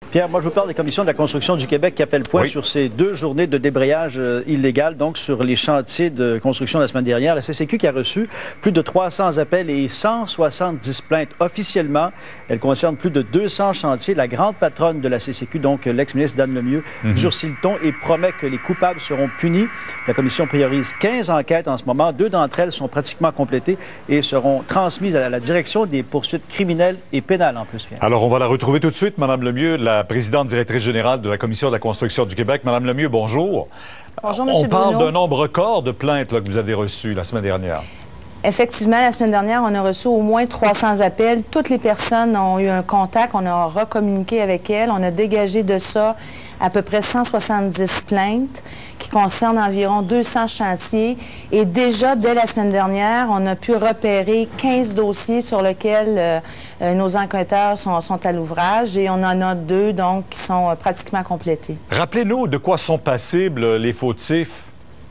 Pierre, moi je vous parle des commissions de la construction du Québec qui a fait le point sur ces 2 journées de débrayage illégal, donc sur les chantiers de construction la semaine dernière. La CCQ qui a reçu plus de 300 appels et 170 plaintes officiellement. Elle concerne plus de 200 chantiers. La grande patronne de la CCQ, donc l'ex-ministre Dan Lemieux, durcit le ton et promet que les coupables seront punis. La commission priorise 15 enquêtes en ce moment. 2 d'entre elles sont pratiquement complétées et seront transmises à la direction des poursuites criminelles et pénales en plus, Pierre. Alors, on va la retrouver tout de suite, Mme Lemieux, la présidente directrice générale de la Commission de la construction du Québec. Mme Lemieux, bonjour. Bonjour, M. On parle Bruno. d'un nombre record de plaintes là, que vous avez reçues la semaine dernière. Effectivement, la semaine dernière, on a reçu au moins 300 appels. Toutes les personnes ont eu un contact. On a recommuniqué avec elles. On a dégagé de ça à peu près 170 plaintes qui concernent environ 200 chantiers. Et déjà, dès la semaine dernière, on a pu repérer 15 dossiers sur lesquels nos enquêteurs sont à l'ouvrage. Et on en a 2, donc, qui sont pratiquement complétés. Rappelez-nous de quoi sont passibles les fautifs.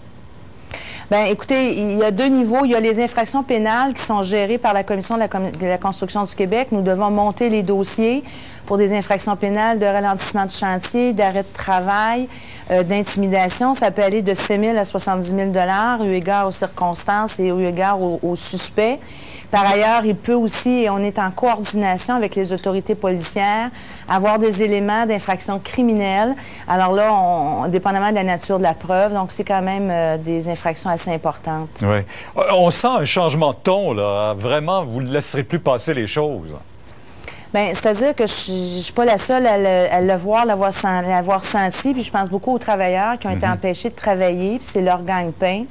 Bien, écoutez, il y a 2 niveaux. Il y a les infractions pénales qui sont gérées par la Commission de la construction du Québec. Nous devons monter les dossiers pour des infractions pénales de ralentissement de chantier, d'arrêt de travail, d'intimidation. Ça peut aller de 7 000 à 70 000 eu égard aux circonstances et eu égard aux suspects. Par ailleurs, il peut aussi, et on est en coordination avec les autorités policières, avoir des éléments d'infraction criminelle. Alors là, dépendamment de la nature de la preuve, donc c'est quand même des infractions assez importantes. Oui. On sent un changement de ton, là. Vraiment, vous ne laisserez plus passer les choses. Bien, c'est-à-dire que je ne suis pas la seule à le voir, l'avoir senti, puis je pense beaucoup aux travailleurs qui ont été empêchés de travailler, puis c'est leur gagne-pain.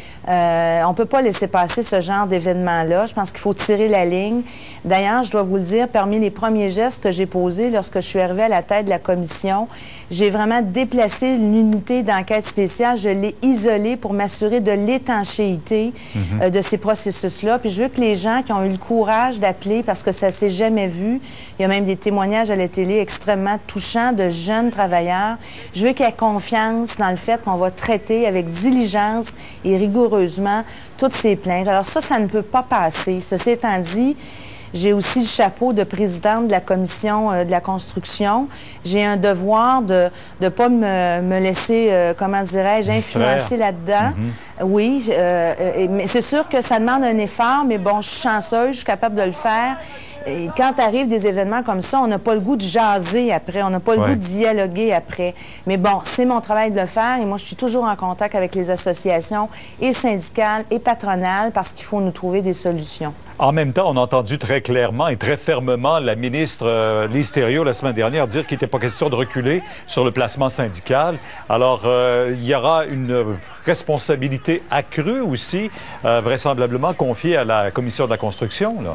On ne peut pas laisser passer ce genre d'événement-là. Je pense qu'il faut tirer la ligne. D'ailleurs, je dois vous le dire, parmi les premiers gestes que j'ai posés lorsque je suis arrivée à la tête de la commission, j'ai vraiment déplacé l'unité d'enquête spéciale. Je l'ai isolée pour m'assurer de l'étanchéité de ces processus-là. Puis je veux que les gens qui ont eu le courage d'appeler, parce que ça ne s'est jamais vu, il y a même des témoignages à la télé extrêmement touchants de jeunes travailleurs, je veux qu'ils aient confiance dans le fait qu'on va traiter avec diligence et rigoureusement toutes ces plaintes. Alors ça ne peut pas passer. Ceci étant dit, j'ai aussi le chapeau de présidente de la Commission de la construction. J'ai un devoir de ne pas me laisser, comment dirais-je, influencer là-dedans. Oui, mais c'est sûr que ça demande un effort, mais bon, je suis chanceuse, je suis capable de le faire. Et quand arrivent des événements comme ça, on n'a pas le goût de jaser après, on n'a pas le goût de dialoguer après. Mais bon, c'est mon travail de le faire et moi, je suis toujours en contact avec les associations et syndicales et patronales parce qu'il faut nous trouver des solutions. En même temps, on a entendu très clairement et très fermement la ministre Lise Thériault la semaine dernière dire qu'il n'était pas question de reculer sur le placement syndical. Alors, il y aura une responsabilité accrue aussi, vraisemblablement confiée à la Commission de la construction, là.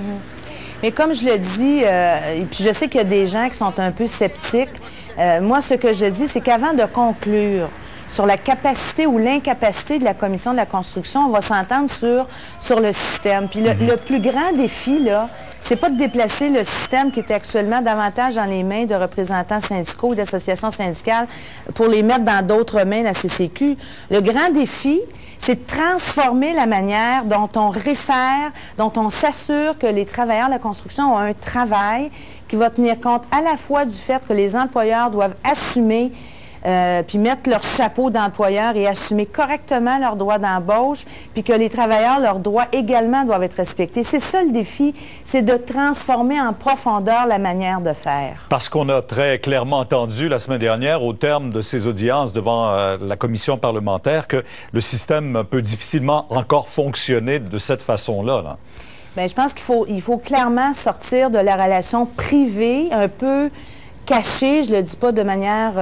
Mais comme je le dis, et puis je sais qu'il y a des gens qui sont un peu sceptiques, moi, ce que je dis, c'est qu'avant de conclure sur la capacité ou l'incapacité de la Commission de la construction, on va s'entendre sur le système. Puis le plus grand défi, là, c'est pas de déplacer le système qui est actuellement davantage dans les mains de représentants syndicaux ou d'associations syndicales pour les mettre dans d'autres mains, la CCQ. Le grand défi, c'est de transformer la manière dont on réfère, dont on s'assure que les travailleurs de la construction ont un travail qui va tenir compte à la fois du fait que les employeurs doivent assumer puis mettre leur chapeau d'employeur et assumer correctement leurs droits d'embauche, puis que les travailleurs, leurs droits également doivent être respectés. C'est ça le défi, c'est de transformer en profondeur la manière de faire. Parce qu'on a très clairement entendu la semaine dernière, au terme de ces audiences devant la commission parlementaire, que le système peut difficilement encore fonctionner de cette façon-là, là. Bien, je pense qu'il faut clairement sortir de la relation privée, un peu caché, je le dis pas de manière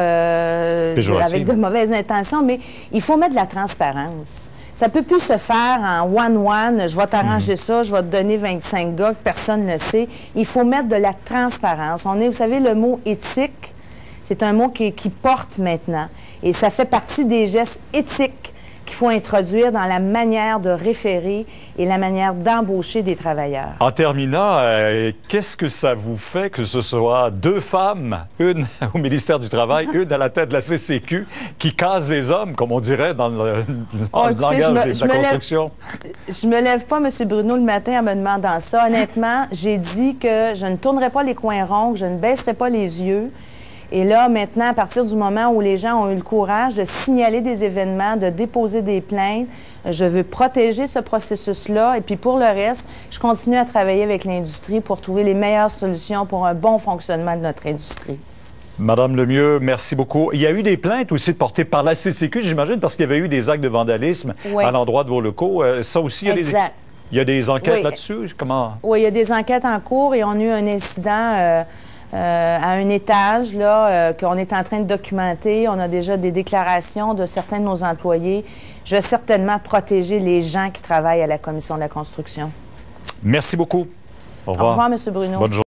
avec de mauvaises intentions, mais il faut mettre de la transparence. Ça peut plus se faire en one-one, je vais t'arranger ça, je vais te donner 25 gars, que personne ne le sait. Il faut mettre de la transparence. Vous savez, le mot éthique, c'est un mot qui porte maintenant. Et ça fait partie des gestes éthiques qu'il faut introduire dans la manière de référer et la manière d'embaucher des travailleurs. En terminant, qu'est-ce que ça vous fait que ce soit 2 femmes, une au ministère du Travail, une à la tête de la CCQ, qui cassent les hommes, comme on dirait dans le langage de la construction? Je me lève pas, M. Bruno, le matin en me demandant ça. Honnêtement, j'ai dit que je ne tournerai pas les coins ronds, que je ne baisserai pas les yeux. Et là, maintenant, à partir du moment où les gens ont eu le courage de signaler des événements, de déposer des plaintes, je veux protéger ce processus-là. Et puis pour le reste, je continue à travailler avec l'industrie pour trouver les meilleures solutions pour un bon fonctionnement de notre industrie. Madame Lemieux, merci beaucoup. Il y a eu des plaintes aussi portées par la CCQ, j'imagine, parce qu'il y avait eu des actes de vandalisme à l'endroit de vos locaux. Ça aussi, il y a des enquêtes là-dessus? Comment? Oui, il y a des enquêtes en cours et on a eu un incident à un étage là, qu'on est en train de documenter. On a déjà des déclarations de certains de nos employés. Je vais certainement protéger les gens qui travaillent à la Commission de la construction. Merci beaucoup. Au revoir. Au revoir, M. Bruno. Bonne journée.